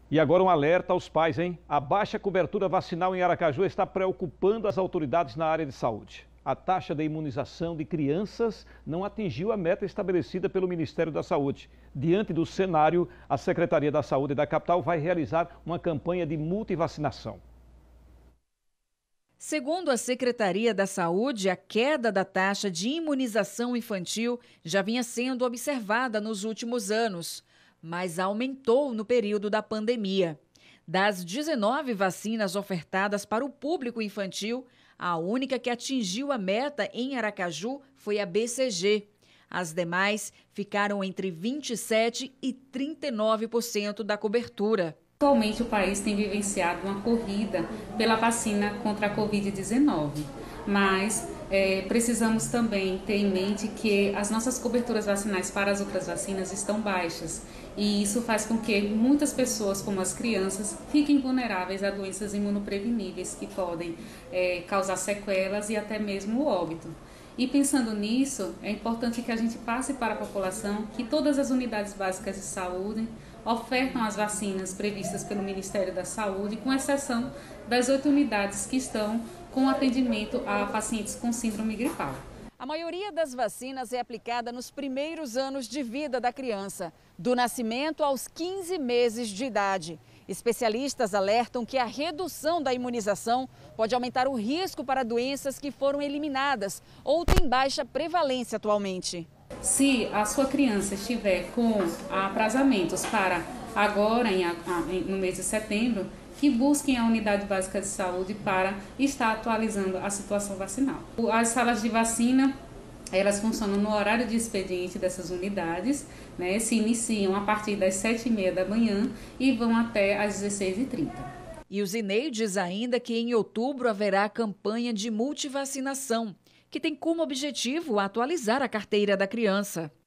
E agora um alerta aos pais, hein? A baixa cobertura vacinal em Aracaju está preocupando as autoridades na área de saúde. A taxa de imunização de crianças não atingiu a meta estabelecida pelo Ministério da Saúde. Diante do cenário, a Secretaria da Saúde da capital vai realizar uma campanha de multivacinação. Segundo a Secretaria da Saúde, a queda da taxa de imunização infantil já vinha sendo observada nos últimos anos, mas aumentou no período da pandemia. Das 19 vacinas ofertadas para o público infantil, a única que atingiu a meta em Aracaju foi a BCG. As demais ficaram entre 27% e 39% da cobertura. Atualmente o país tem vivenciado uma corrida pela vacina contra a Covid-19, mas precisamos também ter em mente que as nossas coberturas vacinais para as outras vacinas estão baixas e isso faz com que muitas pessoas, como as crianças, fiquem vulneráveis a doenças imunopreveníveis que podem causar sequelas e até mesmo o óbito. E pensando nisso, é importante que a gente passe para a população que todas as unidades básicas de saúde ofertam as vacinas previstas pelo Ministério da Saúde, com exceção das 8 unidades que estão com atendimento a pacientes com síndrome gripal. A maioria das vacinas é aplicada nos primeiros anos de vida da criança, do nascimento aos 15 meses de idade. Especialistas alertam que a redução da imunização pode aumentar o risco para doenças que foram eliminadas ou têm baixa prevalência atualmente. Se a sua criança estiver com aprazamentos para agora, no mês de setembro, que busquem a unidade básica de saúde para estar atualizando a situação vacinal. As salas de vacina, elas funcionam no horário de expediente dessas unidades, né? Se iniciam a partir das 7h30 da manhã e vão até às 16h30. E o Zinei diz ainda que em outubro haverá a campanha de multivacinação, que tem como objetivo atualizar a carteira da criança.